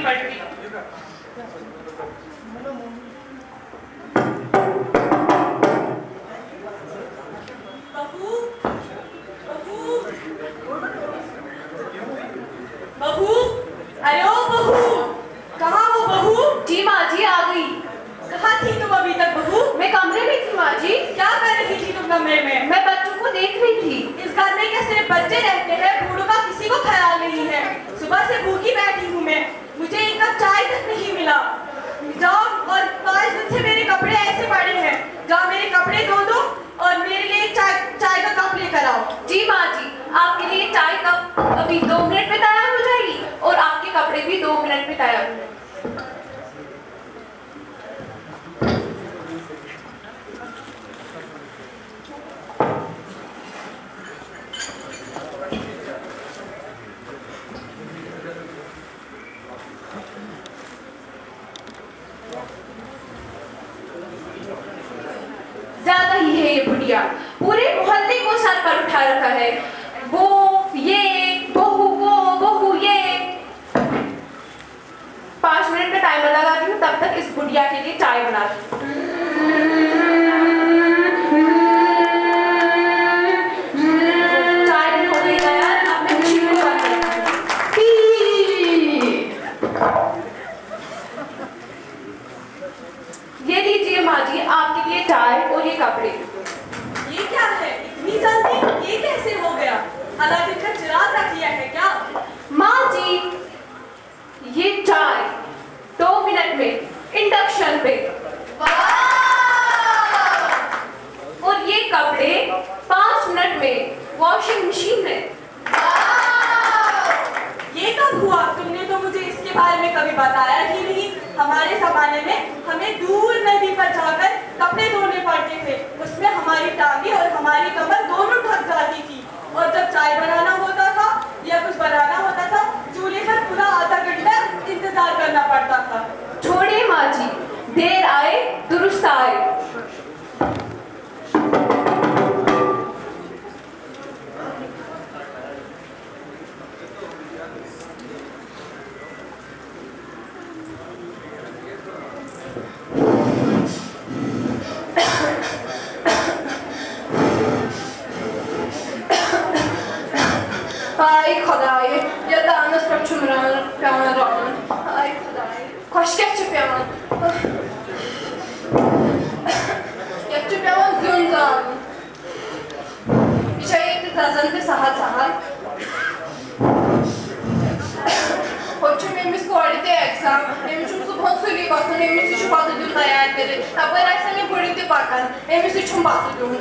पड़ती। बहू, बहू, बहू, अरे ओ बहू, कहाँ हो बहू? जी माँ जी आ गई। कहाँ थी तुम अभी तक बहू? मैं कमरे में थी माँ जी। क्या कर रही थी तुम कमरे में? मैं बच्चों को देख रही थी। इस घर में क्या सिर्फ बच्चे रहते हैं? बूढ़ों का किसी को ख्याल नहीं है। सुबह से भूखी बैठी हूँ मैं, मुझे एक कप चाय तक नहीं मिला। जाओ, और 5 दिन से मेरे कपड़े ऐसे पड़े हैं, जाओ मेरे कपड़े धो दो और मेरे लिए चाय का कप लेकर आओ। जी माँ जी, आपके लिए चाय कप अभी 2 मिनट में तैयार हो जाएगी और आपके कपड़े भी 2 मिनट में तैयार हो जाएंगे। ज्यादा ही है ये बुढ़िया, पूरे मोहल्ले को सर पर उठा रखा है। वो ये बहू, वो बहू ये। 5 मिनट का टाइमर लगाती हूँ, तब तक इस बुढ़िया के लिए चाय बनाती हूँ। चाय भी हो गई यार, अब मैं मशीन को बंद करती हूँ। ये लीजिए माँ जी, आपके लिए चाय और ये कपड़े। ये क्या है इतनी जल्दी? ये कैसे हो गया? अलादीन का चिराग रख लिया है क्या? माँ जी, ये चाय 2 मिनट में इंडक्शन पे, और ये कपड़े 5 मिनट में वॉशिंग मशीन में। ये कब हुआ? तुमने तो मुझे इसके बारे में कभी बताया ही नहीं। हमारे जमाने में हमें दूर नदी पर जाकर कपड़े धोने पड़ते थे, उसमें हमारी टांगे और हमारी कमर दोनों ढक जाती थी। और जब चाय बनाना होता था या कुछ बनाना होता था, चूल्हे पर पूरा आधा घंटा इंतजार करना पड़ता था। छोड़िए माँ जी, देर आए दुरुस्त आए। Ay खुदाए, या दानस पर चुमरान प्याना रान। Ay खुदाए, खुशके चुप्यान। या चुप्यान ज़ुंज़ान। इशाए एक तज़न पे सहल सहल। होच्चु में मिस कोड़ी ते एग्ज़ाम, एमिस चुम सुबह सुली बातों ने एमिस चुम बातों दूँ तैयार करे। अब वो ऐसा में बुरी ते पाकन, एमिस चुम बातों दूँ।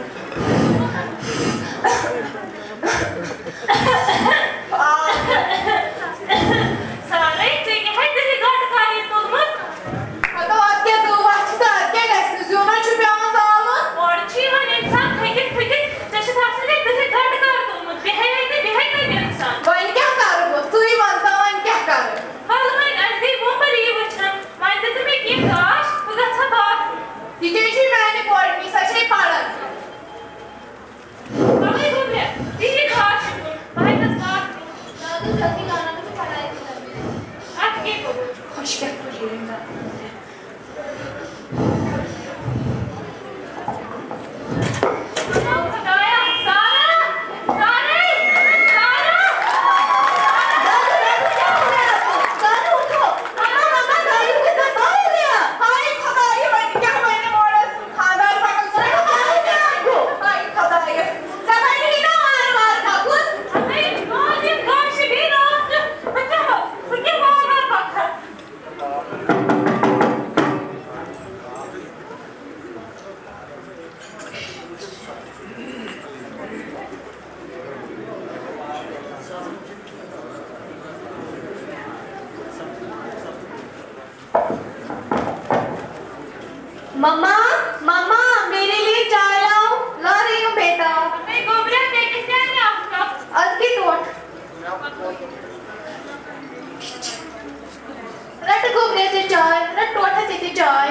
सारे चीज़ है तेरी गांठ खाली तो मत। आता वाक्य दो वाचिता क्या कैसे ज़ोना चुप्यान साला? और जीवन इंसान फेंके जैसे थासे ने तेरे गांठ का तो मत बिहाई का इंसान। वाइन क्या कर वो? तू ही मानता वाइन क्या कर? हाल में ऐसे वो पर ये बचना मानते तुम्हें ये काश वो अच्छा बात। ये कैसी मैंने पढ़ी सच नहीं पढ़ा। बाबा को भी ये काश भाई का साथ दादू जल्दी गाना तो पढ़ाई थी। आज के को खुश कर तुझे। मम्मा, मम्मा मेरे लिए चाय लाओ। ला रही हूँ बेटा। मैं गोबरा के किसने आने आपका? आज की तोड़। रट गोबरे से चाय, रट टोटा से चाय।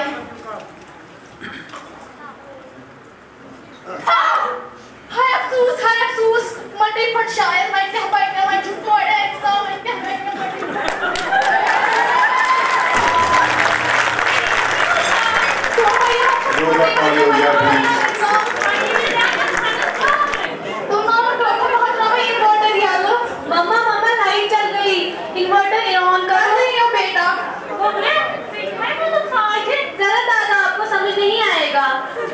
हाय अफसोस, मटे पर शायद मैं क्या बैठना, मैं झूठ बोल रहा है, मैं क्या बैठना। जाएगा।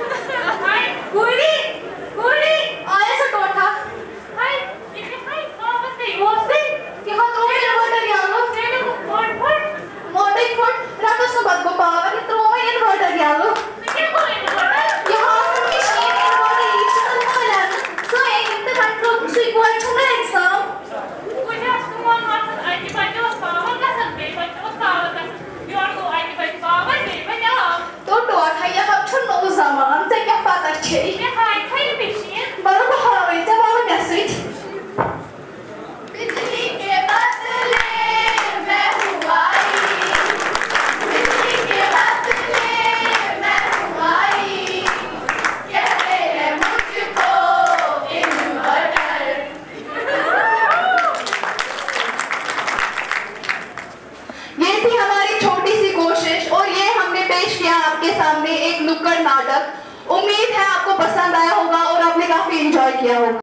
आपके सामने एक नुक्कड़ नाटक। उम्मीद है आपको पसंद आया होगा और आपने काफी एंजॉय किया होगा।